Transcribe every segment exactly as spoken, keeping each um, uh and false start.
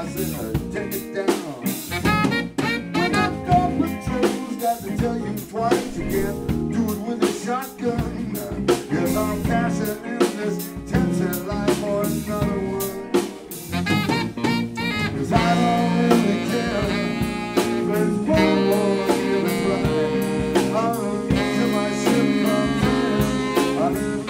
I said, uh, take it down. When I've got patrols, got to tell you twice, you can't do it with a shotgun. Yes, I'm passing in this tense life or another one. Cause I don't really care if it's one more in the flight. Until my ship comes in, I live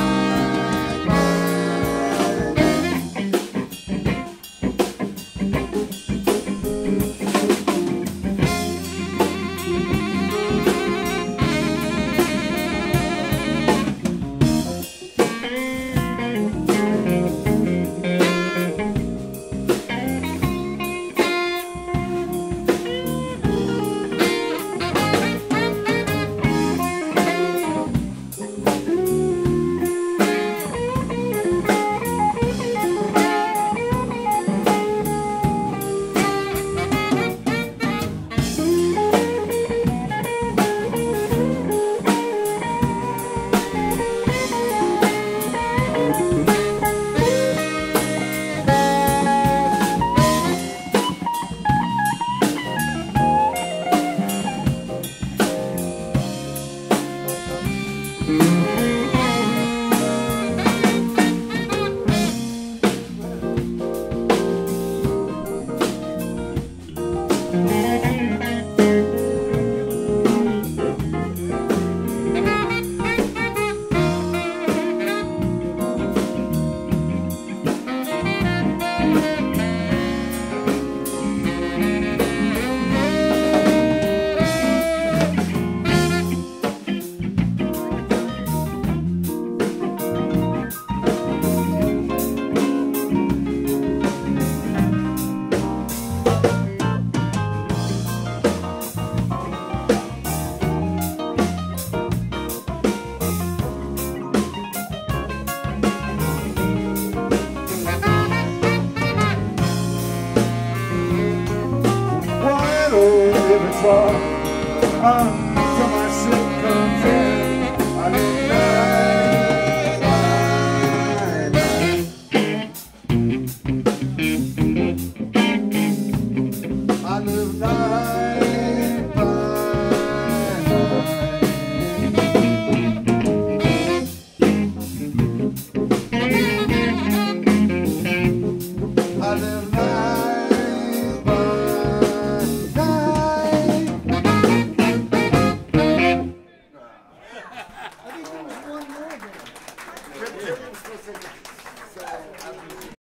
far until my ship comes in. I live night, night. I live night by night. I live night by night.